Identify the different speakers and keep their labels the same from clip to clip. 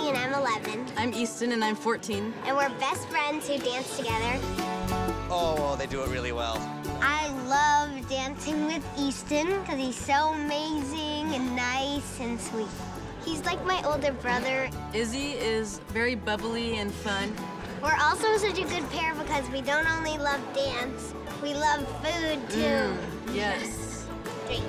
Speaker 1: Izzy, and I'm 11.
Speaker 2: I'm Easton, and I'm 14.
Speaker 1: And we're best friends who dance together.
Speaker 3: Oh, well, they do it really well.
Speaker 1: I love dancing with Easton because he's so amazing and nice and sweet. He's like my older brother.
Speaker 2: Izzy is very bubbly and fun.
Speaker 1: We're also such a good pair because we don't only love dance, we love food, too.
Speaker 2: Yes.
Speaker 1: 3.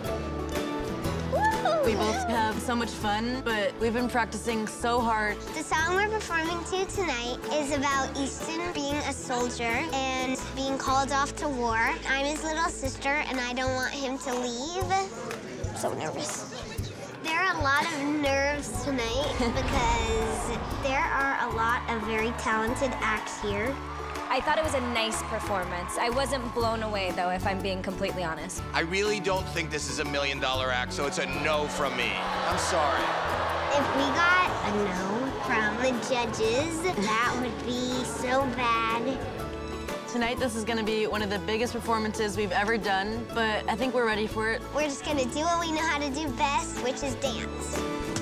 Speaker 2: We both have so much fun, but we've been practicing so hard.
Speaker 1: The song we're performing to tonight is about Easton being a soldier and being called off to war. I'm his little sister, and I don't want him to leave. I'm so nervous. There are a lot of nerves tonight because there are a lot of very talented acts here.
Speaker 4: I thought it was a nice performance. I wasn't blown away, though, if I'm being completely honest.
Speaker 3: I really don't think this is $1 million act, so it's a no from me. I'm sorry.
Speaker 1: If we got a no from the judges, that would be so bad.
Speaker 2: Tonight, this is gonna be one of the biggest performances we've ever done, but I think we're ready for it.
Speaker 1: We're just gonna do what we know how to do best, which is dance.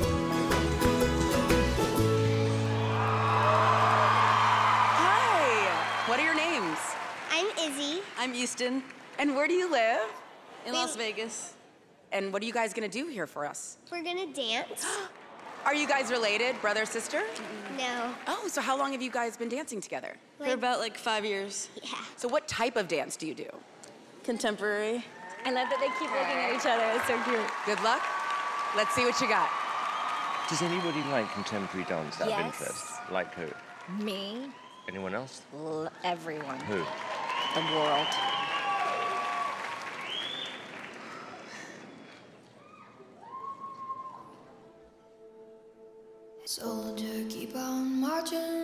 Speaker 5: What are your names?
Speaker 1: I'm Izzy.
Speaker 2: I'm Easton,
Speaker 5: And where do you live?
Speaker 2: in Las Vegas.
Speaker 5: And what are you guys gonna do here for us?
Speaker 1: We're gonna dance.
Speaker 5: Are you guys related, brother, sister?
Speaker 1: No.
Speaker 5: Oh, so how long have you guys been dancing together?
Speaker 2: For about like 5 years.
Speaker 1: Yeah.
Speaker 5: So what type of dance do you do?
Speaker 2: Contemporary.
Speaker 4: I love that they keep looking at each other. It's so cute.
Speaker 5: Good luck. Let's see what you got.
Speaker 6: Does anybody like contemporary dance out of
Speaker 4: Yes.
Speaker 6: interest? Like who?
Speaker 4: Me,
Speaker 6: Anyone else?
Speaker 4: everyone,
Speaker 6: Who?
Speaker 4: the world.
Speaker 7: Soldier, keep on marching